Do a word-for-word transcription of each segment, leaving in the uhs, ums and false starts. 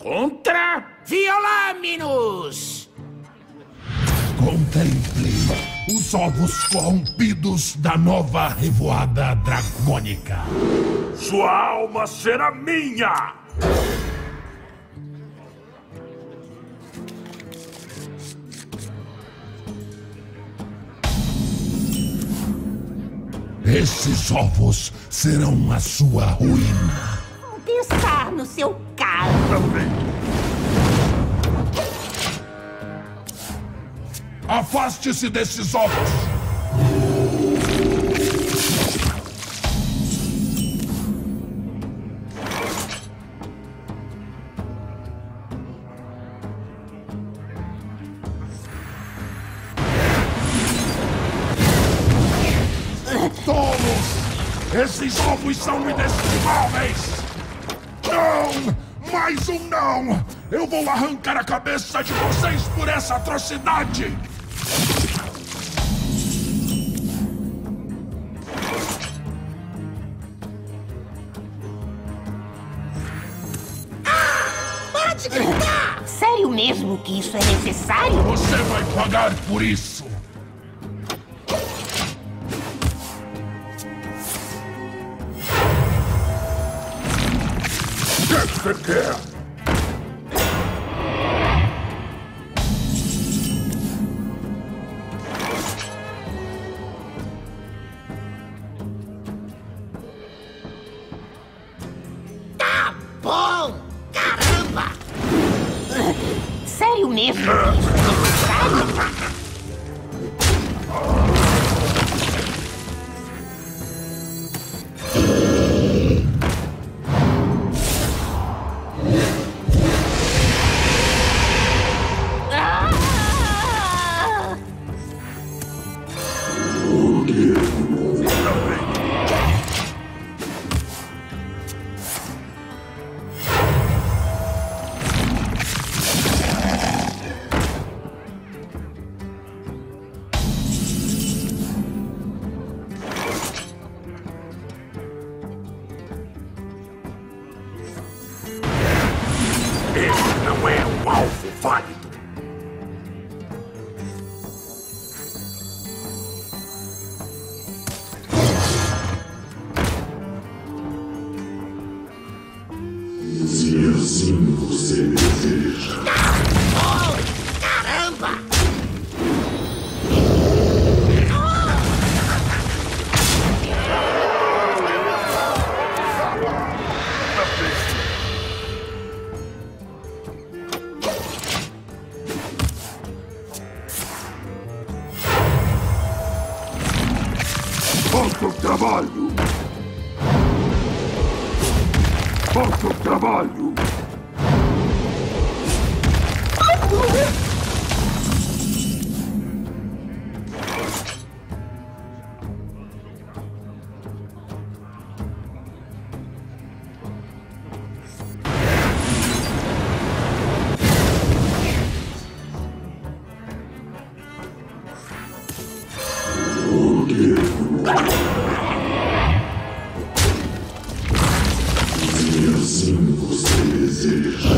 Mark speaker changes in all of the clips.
Speaker 1: Contra Violaminos!
Speaker 2: Contemple os ovos corrompidos da nova revoada dragônica.
Speaker 3: Sua alma será minha!
Speaker 2: Esses ovos serão a sua ruína.
Speaker 4: Vou testar no seu carro.
Speaker 2: Afaste-se desses ovos! Tolos! Esses ovos são inestimáveis! Não! Mais um não! Eu vou arrancar a cabeça de vocês por essa atrocidade!
Speaker 4: Pode gritar! Sério mesmo que isso é necessário?
Speaker 2: Você vai pagar por isso! O que você quer?
Speaker 4: Tá bom! Caramba! Sério mesmo que isso é necessário?
Speaker 3: Esse não é um alvo válido.
Speaker 5: Se assim você deseja.
Speaker 4: Oh, caramba!
Speaker 5: Falta trabalho! Falta trabalho! Se assim você deseja.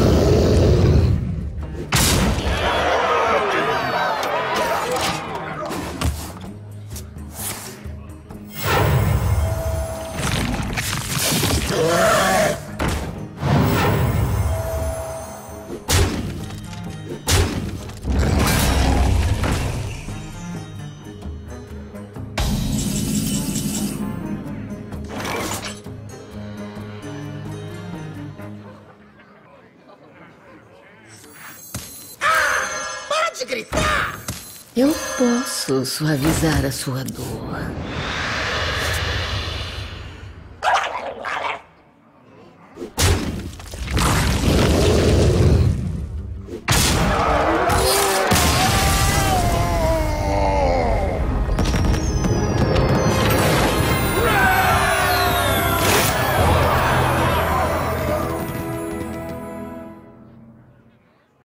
Speaker 4: Pode gritar!
Speaker 6: Eu posso suavizar a sua dor.